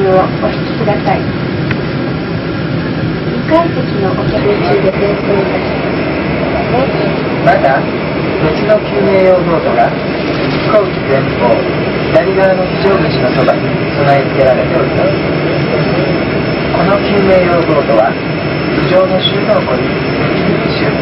中をお引きください。2階席のお客中で転送いたします。 また別の救命用ボートが飛行機前方左側の非常口のそばに備え付けられております。この救命用ボートは頭上の収納庫に緊急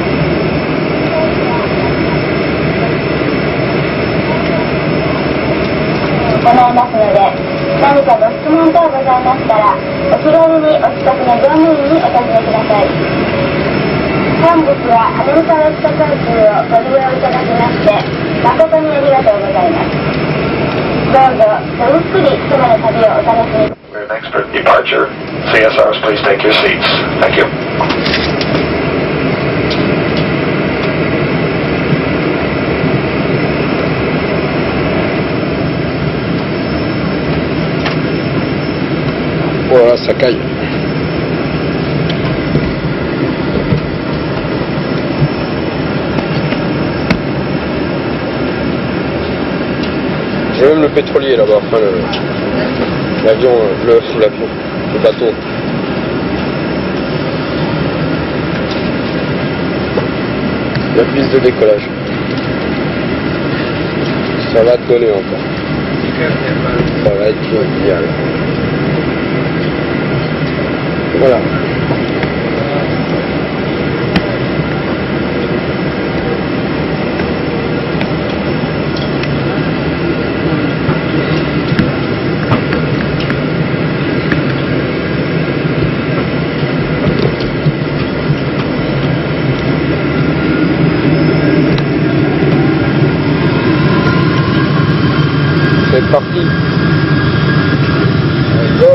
行いますので、何かご質問等ございましたらお気軽にお近くの乗務員にお尋ねください。本日はアメリカウェスト航空をご利用いただきまして誠にありがとうございます。どうぞごゆっくり空の旅をお楽しみください。 Next departure. CSRs, please take your seats. Thank you. Voilà, ça caille. J'ai même le pétrolier là-bas, enfin l'avion, le bateau. La piste de décollage. Ça va coller encore. Ça va être génial. Voilà. C'est parti. Go.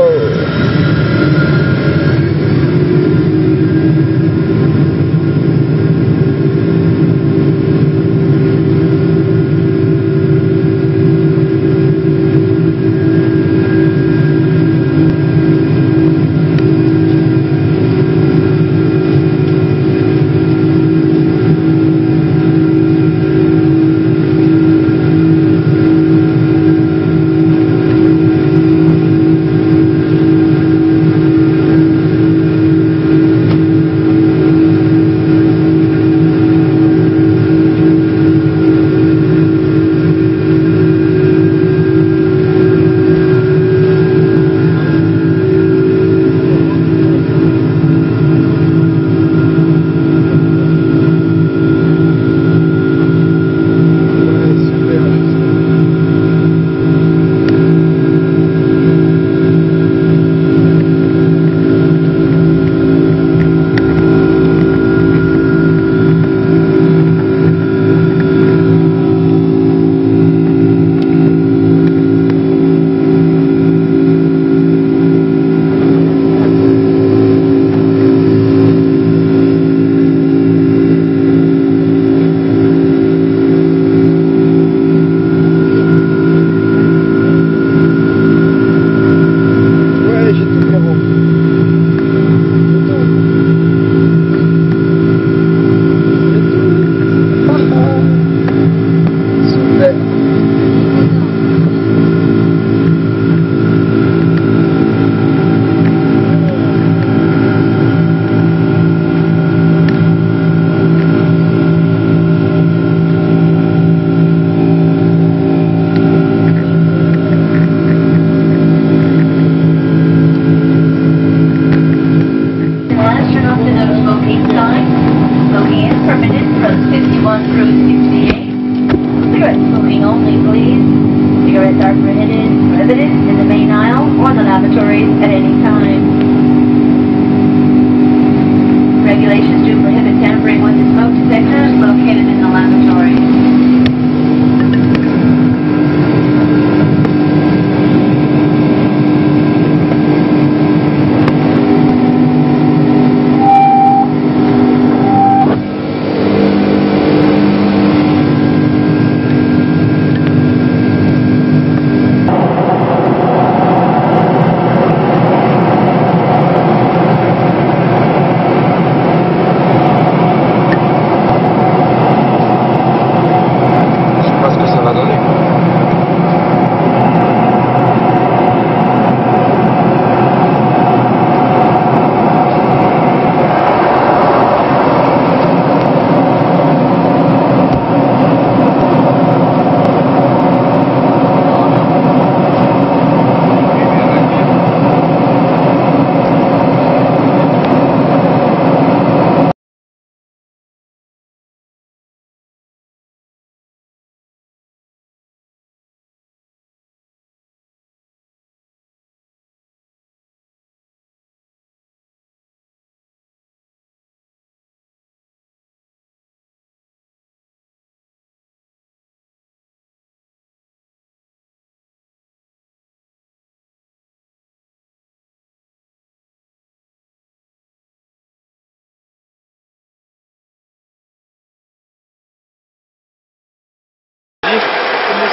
Regulations do prohibit tampering with the smoke detectors located in the lavatory.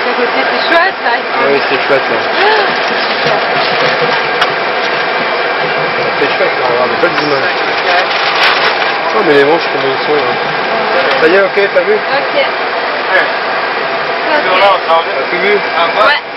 à côté, c'est chouette là. Oui, c'est chouette là. C'est chouette là, regarde, belles images. Oh mais les vents, comment ils sont là. Ça y est, ok, t'as vu? Ok. T'as tout vu? Ouais.